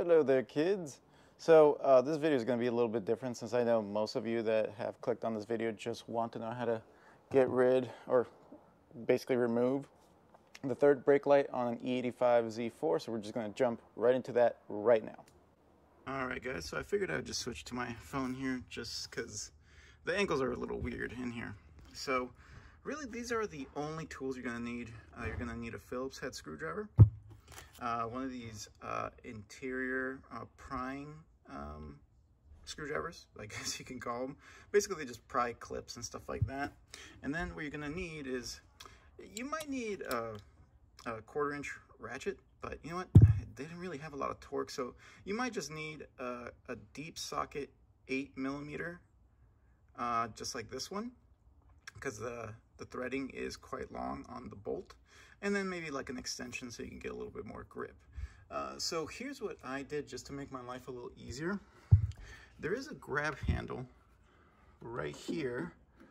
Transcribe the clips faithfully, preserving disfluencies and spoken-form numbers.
Hello there, kids. So uh, this video is going to be a little bit different since I know most of you that have clicked on this video just want to know how to get rid or basically remove the third brake light on an E eighty-five Z four. So we're just going to jump right into that right now. Alright guys, so I figured I would just switch to my phone here just because the angles are a little weird in here. So really these are the only tools you're going to need. Uh, you're going to need a Phillips head screwdriver. Uh, one of these uh, interior uh, prying um, screwdrivers, I guess you can call them. Basically, they just pry clips and stuff like that. And then what you're going to need is, you might need a, a quarter inch ratchet, but you know what? They didn't really have a lot of torque, so you might just need a, a deep socket eight millimeter, uh, just like this one, because the, the threading is quite long on the bolt. And then maybe like an extension so you can get a little bit more grip. Uh, so here's what I did just to make my life a little easier. There is a grab handle right here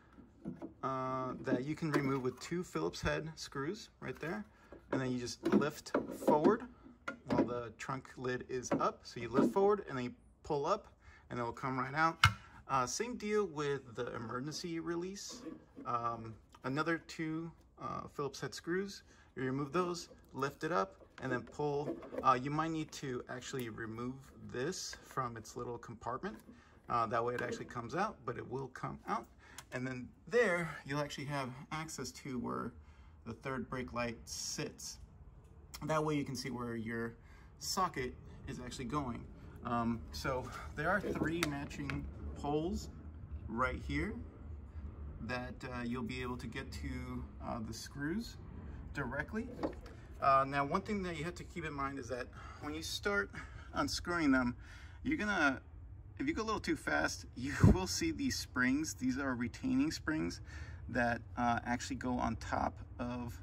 uh, that you can remove with two Phillips head screws right there. And then you just lift forward while the trunk lid is up. So you lift forward and then you pull up and it will come right out. Uh, same deal with the emergency release. Um, another two uh, Phillips head screws. You remove those, lift it up, and then pull. Uh, you might need to actually remove this from its little compartment. Uh, that way it actually comes out, but it will come out. And then there, you'll actually have access to where the third brake light sits. That way you can see where your socket is actually going. Um, so there are three matching holes right here that uh, you'll be able to get to uh, the screws directly. Uh, now, one thing that you have to keep in mind is that when you start unscrewing them, you're gonna, if you go a little too fast, you will see these springs. These are retaining springs that uh, actually go on top of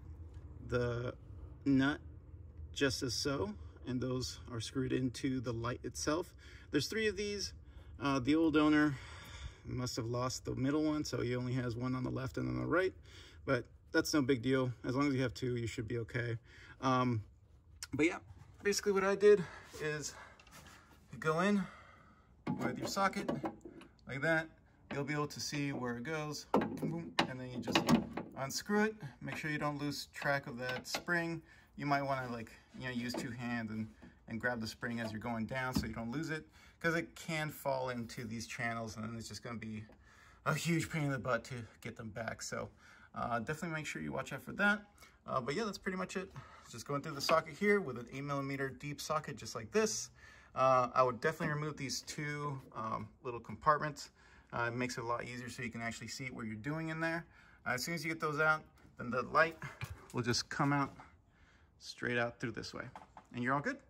the nut, just as so, and those are screwed into the light itself. There's three of these. Uh, the old owner must have lost the middle one, so he only has one on the left and on the right, but that's no big deal. As long as you have two, you should be okay. Um, but yeah, basically what I did is you go in with your socket like that. You'll be able to see where it goes, and then you just unscrew it. Make sure you don't lose track of that spring. You might want to, like, you know, use two hands and, and grab the spring as you're going down so you don't lose it, because it can fall into these channels and then it's just going to be a huge pain in the butt to get them back. So Uh, definitely make sure you watch out for that. Uh, but yeah, that's pretty much it. Just going through the socket here with an eight millimeter deep socket, just like this. Uh, I would definitely remove these two um, little compartments. Uh, it makes it a lot easier so you can actually see what you're doing in there. Uh, as soon as you get those out, then the light will just come out straight out through this way. And you're all good.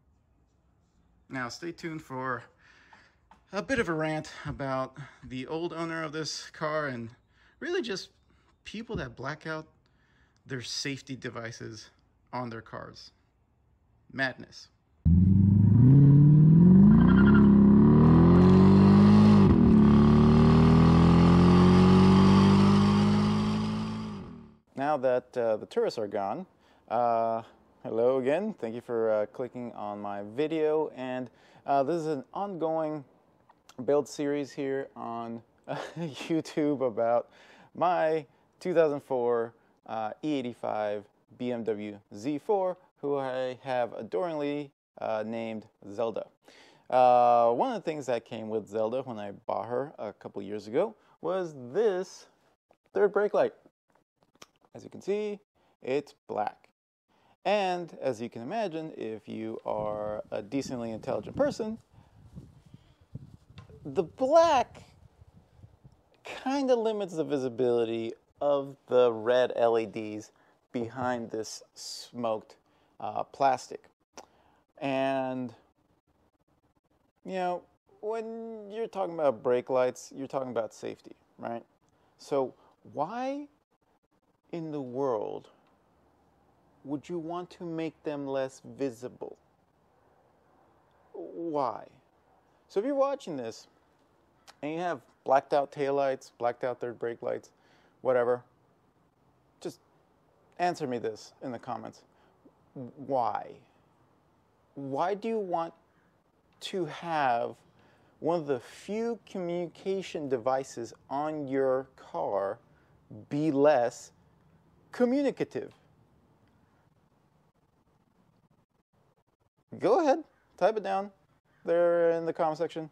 Now stay tuned for a bit of a rant about the old owner of this car and really just people that black out their safety devices on their cars. Madness. Now that uh, the tourists are gone, uh, hello again. Thank you for uh, clicking on my video. And uh, this is an ongoing build series here on uh, YouTube about my two thousand four uh, E eighty-five B M W Z four, who I have adoringly uh, named Zelda. Uh, one of the things that came with Zelda when I bought her a couple years ago was this third brake light. As you can see, it's black. And as you can imagine, if you are a decently intelligent person, the black kind of limits the visibility of the red L E Ds behind this smoked uh, plastic. And, you know, when you're talking about brake lights, you're talking about safety, right? So why in the world would you want to make them less visible? Why? So if you're watching this and you have blacked out taillights, blacked out third brake lights, whatever, just answer me this in the comments. Why? why do you want to have one of the few communication devices on your car be less communicative? Go ahead, type it down there in the comment section.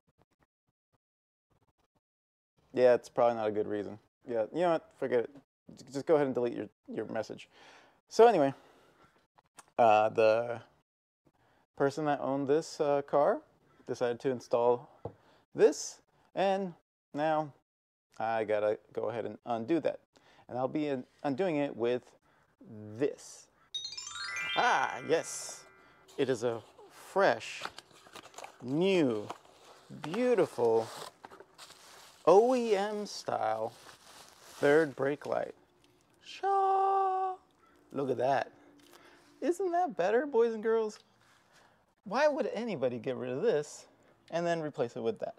Yeah, it's probably not a good reason. Yeah, you know what? Forget it. Just go ahead and delete your, your message. So anyway, uh, the person that owned this uh, car decided to install this, and now I gotta go ahead and undo that. And I'll be undoing it with this. Ah, yes. It is a fresh, new, beautiful O E M style third brake light. Shaw! Look at that. Isn't that better, boys and girls? Why would anybody get rid of this and then replace it with that?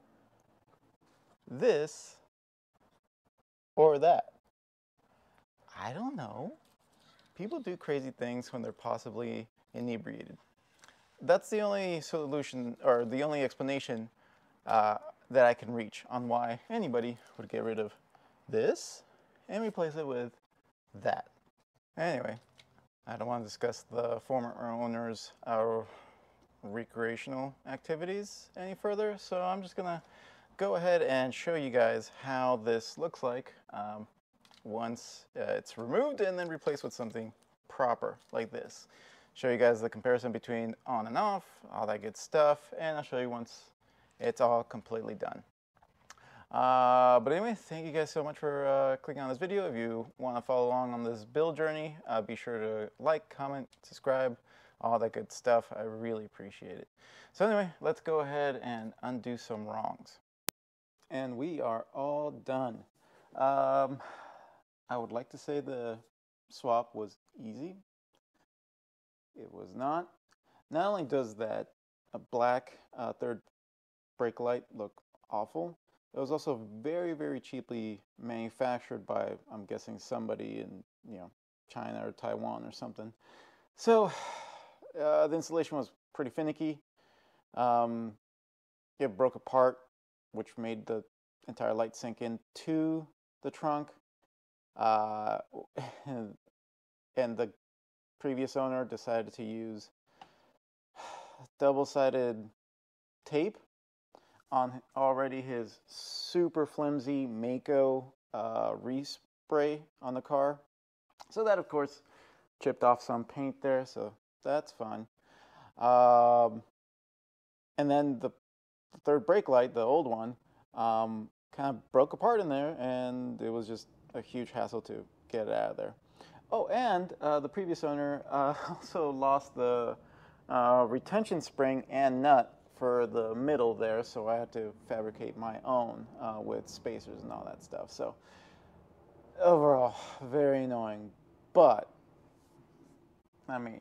This or that? I don't know. People do crazy things when they're possibly inebriated. That's the only solution, or the only explanation uh, that I can reach on why anybody would get rid of this and replace it with that. Anyway, I don't want to discuss the former owner's uh, recreational activities any further, so I'm just gonna go ahead and show you guys how this looks like um, once uh, it's removed and then replaced with something proper like this. Show you guys the comparison between on and off, all that good stuff, and I'll show you once it's all completely done. Uh, but anyway, thank you guys so much for uh, clicking on this video. If you want to follow along on this build journey, uh, be sure to like, comment, subscribe, all that good stuff. I really appreciate it. So anyway, let's go ahead and undo some wrongs. And we are all done. Um, I would like to say the swap was easy. It was not. Not only does that a black uh, third brake light look awful, it was also very, very cheaply manufactured by, I'm guessing, somebody in, you know, China or Taiwan or something. So uh, the installation was pretty finicky. Um, it broke apart, which made the entire light sink into the trunk. Uh, and, and the previous owner decided to use double-sided tape on already his super flimsy Mako uh, respray on the car. So that, of course, chipped off some paint there, so that's fine. Um, and then the, the third brake light, the old one, um, kind of broke apart in there, and it was just a huge hassle to get it out of there. Oh, and uh, the previous owner uh, also lost the uh, retention spring and nut for the middle there, so I had to fabricate my own uh, with spacers and all that stuff. So overall, very annoying. But, I mean,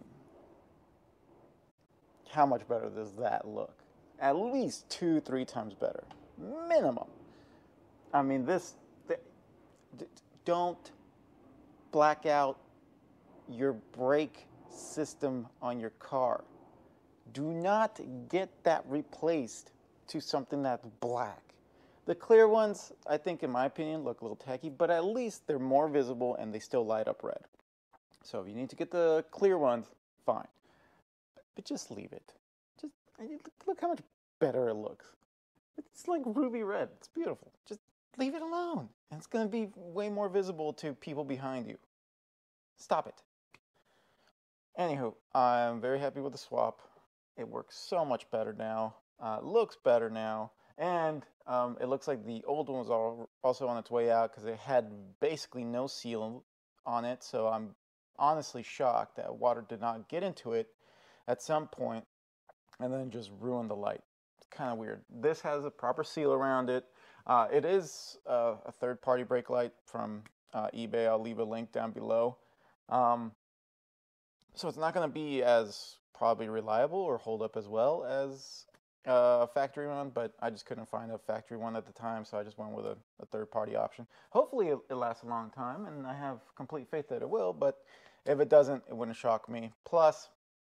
how much better does that look? At least two, three times better. Minimum. I mean, this, th don't black out your brake system on your car. Do not get that replaced to something that's black. The clear ones, I think, in my opinion, look a little tacky, but at least they're more visible and they still light up red. So if you need to get the clear ones, fine. But just leave it. Just look how much better it looks. It's like ruby red. It's beautiful. Just leave it alone. And it's going to be way more visible to people behind you. Stop it. Anywho, I'm very happy with the swap. It works so much better now. Uh, looks better now. And um, it looks like the old one was all, also on its way out because it had basically no seal on it. So I'm honestly shocked that water did not get into it at some point and then just ruin the light. It's kind of weird. This has a proper seal around it. Uh, it is uh, a third-party brake light from uh, eBay. I'll leave a link down below. Um, so it's not going to be as probably reliable or hold up as well as uh, a factory one, but I just couldn't find a factory one at the time, so I just went with a, a third-party option. Hopefully it, it lasts a long time, and I have complete faith that it will, but if it doesn't, it wouldn't shock me. Plus,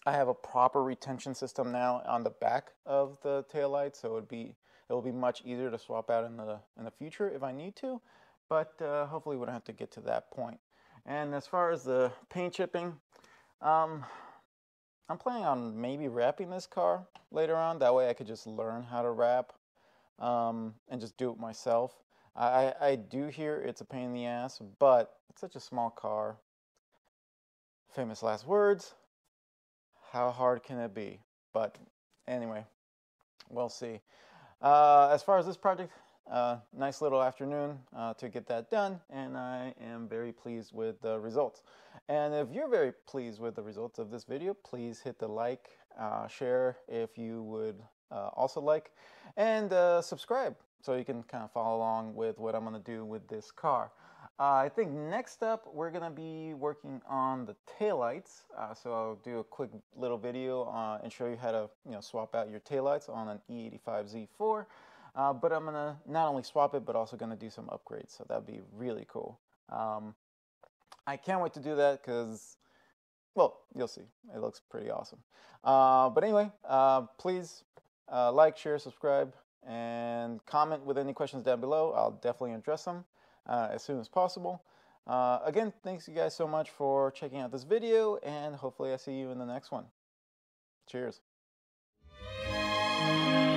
I have a proper retention system now on the back of the taillight, so it would be it will be much easier to swap out in the in the future if I need to, but uh, hopefully we don't have to get to that point. And as far as the paint chipping, um, I'm planning on maybe wrapping this car later on. That way I could just learn how to wrap um, and just do it myself. I, I do hear it's a pain in the ass, but it's such a small car. Famous last words. How hard can it be? But anyway, we'll see. Uh, as far as this project, uh, nice little afternoon uh, to get that done, and I am very pleased with the results. And if you're very pleased with the results of this video, please hit the like, uh, share if you would uh, also like, and uh, subscribe so you can kind of follow along with what I'm going to do with this car. Uh, I think next up we're going to be working on the taillights. Uh, so I'll do a quick little video uh, and show you how to you know swap out your taillights on an E eighty-five Z four. Uh, but I'm going to not only swap it, but also going to do some upgrades. So that'd be really cool. Um, I can't wait to do that because, well, you'll see. It looks pretty awesome. Uh, but anyway, uh, please uh, like, share, subscribe, and comment with any questions down below. I'll definitely address them uh, as soon as possible. Uh, again, thanks you guys so much for checking out this video, and hopefully I see you in the next one. Cheers.